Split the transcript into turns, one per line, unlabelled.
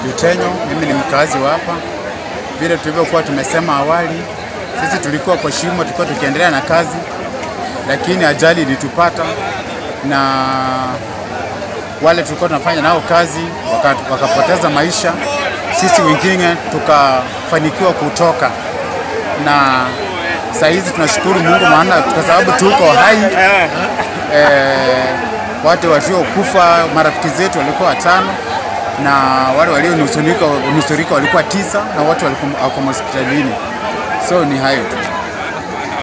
Jutenyo, mimi ni mkazi wa hapa. Vile tulivyokuwa tumesema awali, sisi tulikuwa kwa shimo, tulikuwa tukiendelea na kazi, lakini ajali ilitupata na wale tulikuwa tunafanya nao kazi wakapoteza maisha. Sisi wengine tukafanikiwa kutoka, na saa hizi tunashukuru Mungu maana kwa sababu tuko hai. Watu waliokufa marafiki zetu walikuwa 5 na wale walionusurika walikuwa 9 na watu walikuwa hospitalini. So ni hayo tu.